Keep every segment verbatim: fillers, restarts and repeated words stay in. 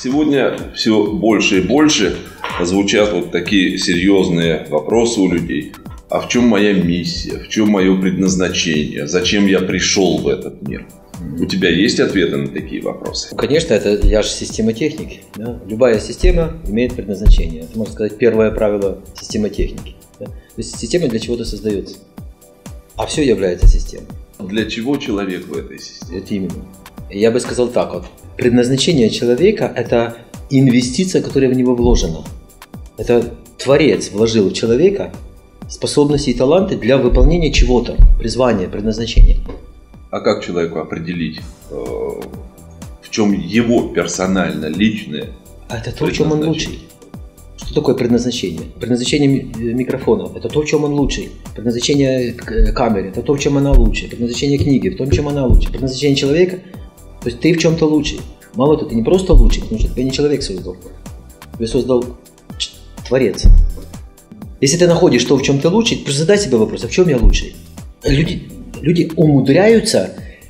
Сегодня все больше и больше звучат вот такие серьезные вопросы у людей. А в чем моя миссия? В чем мое предназначение? Зачем я пришел в этот мир? У тебя есть ответы на такие вопросы? Конечно, это я же системотехник. Да? Любая система имеет предназначение. Это, можно сказать, первое правило системотехники. Да? То есть система для чего-то создается. А все является системой. Для чего человек в этой системе? Это именно. Я бы сказал так вот. Предназначение человека – это инвестиция, которая в него вложена. Это Творец вложил в человека способности и таланты для выполнения чего-то, призвания, предназначения. А как человеку определить, в чем его персонально, личное Это то, в чем он лучший. Что такое предназначение? Предназначение микрофона – это то, в чем он лучший. Предназначение камеры – это то, в чем она лучше. Предназначение книги – в том, в чем она лучше. Предназначение человека – то есть ты в чем-то лучший. Мало того, ты не просто лучший, потому что тебя не человек создал. Тебя создал Творец. Если ты находишь то, в чем ты лучший, просто задай себе вопрос, а в чем я лучший? Люди, люди умудряются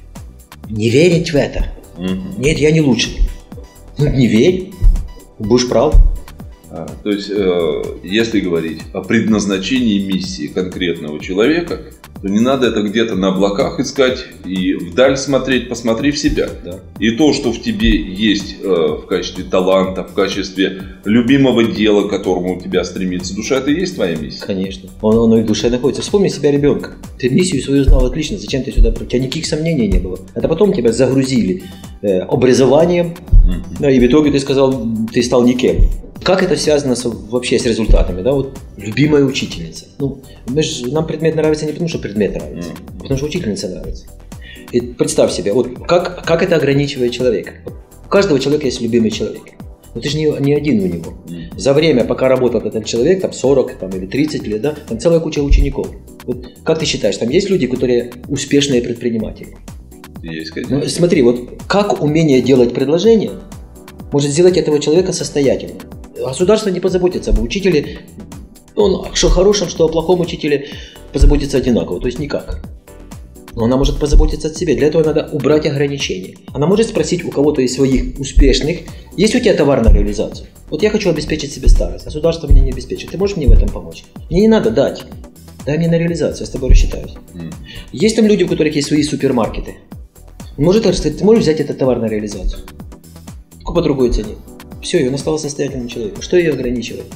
не верить в это. Mm-hmm. Нет, я не лучший. Ну не верь, будешь прав. А, то есть, э, если говорить о предназначении миссии конкретного человека, то не надо это где-то на облаках искать и вдаль смотреть, посмотри в себя. Да. И то, что в тебе есть э, в качестве таланта, в качестве любимого дела, к которому у тебя стремится душа, это и есть твоя миссия. Конечно. Он, оно и в душе находится. Вспомни себя ребенка. Ты миссию свою знал отлично. Зачем ты сюда? У тебя никаких сомнений не было. Это потом тебя загрузили э, образованием, mm-hmm. да, и в итоге ты сказал, ты стал никем. Как это связано с, вообще с результатами? Да? Вот, любимая учительница. Ну, мы ж, нам предмет нравится не потому, что предмет нравится, mm. а потому что учительница нравится. И представь себе, вот, как, как это ограничивает человека. У каждого человека есть любимый человек. Но ты же не, не один у него. Mm. За время, пока работал этот человек, там сорок там, или тридцать лет, да, там целая куча учеников. Вот, как ты считаешь, там есть люди, которые успешные предприниматели? Есть, конечно. Ну, смотри, вот как умение делать предложение может сделать этого человека состоятельным. Государство не позаботится об учителе, он что о хорошем, что о плохом учителе позаботится одинаково, то есть никак. Но она может позаботиться о себе, для этого надо убрать ограничения. Она может спросить у кого-то из своих успешных, есть у тебя товар на реализацию? Вот я хочу обеспечить себе старость, государство мне не обеспечит, ты можешь мне в этом помочь? Мне не надо дать, дай мне на реализацию, я с тобой рассчитаюсь. Mm. Есть там люди, у которых есть свои супермаркеты. Может, ты можешь взять этот товар на реализацию? По другой цене. Все, и он стал состоятельным человеком. Что ее ограничивает?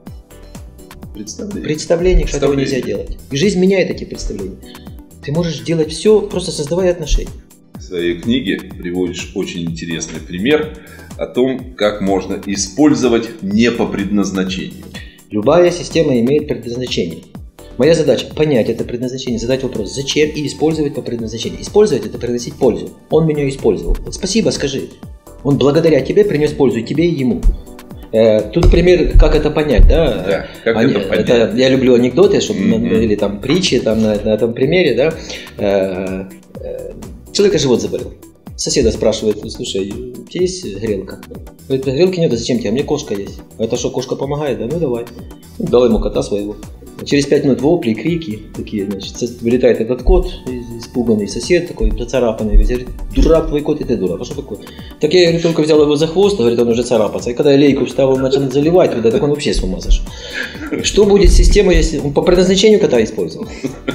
Представление. Представление, что этого нельзя делать. И жизнь меняет эти представления. Ты можешь делать все, просто создавая отношения. В своей книге приводишь очень интересный пример о том, как можно использовать не по предназначению. Любая система имеет предназначение. Моя задача понять это предназначение, задать вопрос, зачем, и использовать по предназначению. Использовать это приносить пользу. Он меня использовал. Вот спасибо, скажи. Он благодаря тебе принес пользу и тебе, и ему. Э, тут пример, как это понять, да? Да, как Они, это понять? Это, я люблю анекдоты, чтобы, mm-hmm. или там притчи там, на, на этом примере, да? Э, э, человека живот заболел. Соседа спрашивает, слушай, у тебя есть грелка? Говорит, грелки нет, а зачем тебе? А мне кошка есть. Это что, кошка помогает? Да, ну давай. Дал ему кота своего. Через пять минут вопли, крики такие, значит, вылетает этот кот, испуганный сосед такой, зацарапанный, весь говорит, дурак твой кот, и ты дурак, а что такое? Так я, говорит, только взял его за хвост, говорит, он уже царапаться, и когда я лейку вставил, начал заливать туда, так он вообще с ума сошел. Что будет с системой, если он по предназначению кота использовал?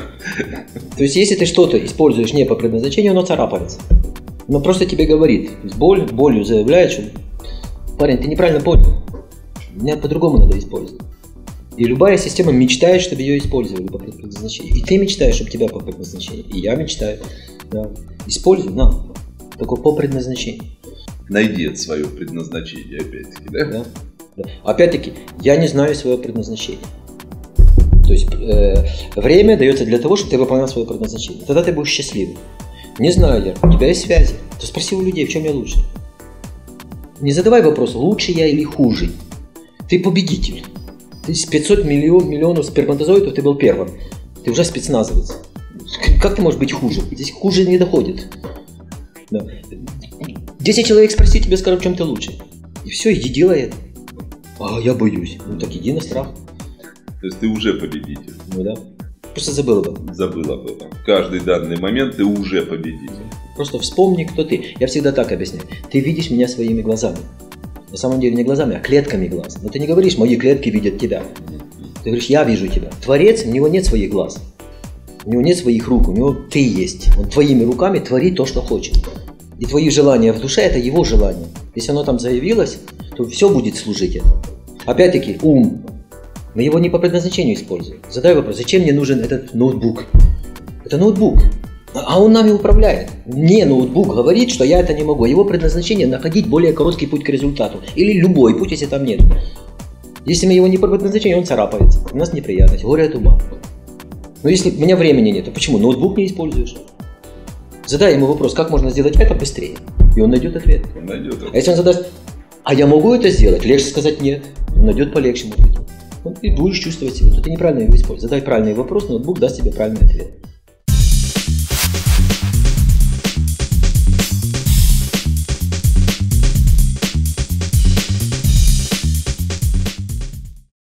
То есть, если ты что-то используешь не по предназначению, оно царапается. Но просто тебе говорит, с боль, болью заявляет, что, парень, ты неправильно понял, меня по-другому надо использовать. И любая система мечтает, чтобы ее использовали по предназначению. И ты мечтаешь, чтобы тебя по предназначению. И я мечтаю. Да. Используй, на. Только по предназначению. Найди свое предназначение, опять-таки, да? Да. Да. Опять-таки, я не знаю свое предназначение. То есть, э, время дается для того, чтобы ты выполнял свое предназначение. Тогда ты будешь счастливым. Не знаю я, у тебя есть связи. То спроси у людей, в чем я лучше. Не задавай вопрос, лучше я или хуже. Ты победитель. Из пятисот миллион, миллионов сперматозоидов ты был первым. Ты уже спецназовец. Как ты можешь быть хуже? Здесь хуже не доходит. Да. десять человек спроси, тебе скажут, в чем ты лучше. И все, иди делай это. А я боюсь. Ну так иди на страх. То есть ты уже победитель. Ну да. Просто забыл об этом. Забыл об этом. В каждый данный момент ты уже победитель. Просто вспомни, кто ты. Я всегда так объясняю. Ты видишь меня своими глазами. На самом деле не глазами, а клетками глаз. Но ты не говоришь, мои клетки видят тебя. Ты говоришь, я вижу тебя. Творец, у него нет своих глаз. У него нет своих рук, у него ты есть. Он твоими руками творит то, что хочет. И твои желания в душе – это его желание. Если оно там заявилось, то все будет служить этому. Опять-таки, ум. Мы его не по предназначению используем. Задай вопрос, зачем мне нужен этот ноутбук? Это ноутбук. А он нами управляет. Мне ноутбук говорит, что я это не могу. Его предназначение – находить более короткий путь к результату. Или любой путь, если там нет. Если мы его не по предназначению, он царапается. У нас неприятность, горе от ума. Но если у меня времени нет, то почему ноутбук не используешь? Задай ему вопрос, как можно сделать это быстрее. И он найдет ответ. Он найдет ответ. А если он задаст, а я могу это сделать? Легче сказать нет. Он найдет полегче, может быть. Вот и будешь чувствовать себя. То ты неправильно его используешь. Задай правильный вопрос, ноутбук даст тебе правильный ответ.